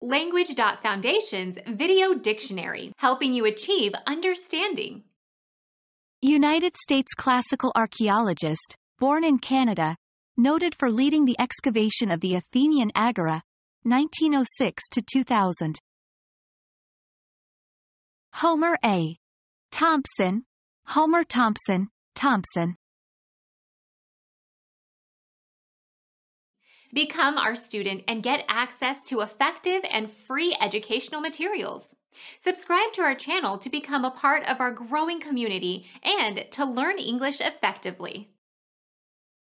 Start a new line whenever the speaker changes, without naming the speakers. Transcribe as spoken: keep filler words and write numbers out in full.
Language.Foundation's Video Dictionary, helping you achieve understanding.
United States classical archaeologist, born in Canada, noted for leading the excavation of the Athenian Agora, nineteen oh six to two thousand. Homer A. Thompson, Homer Thompson, Thompson.
Become our student and get access to effective and free educational materials. Subscribe to our channel to become a part of our growing community and to learn English effectively.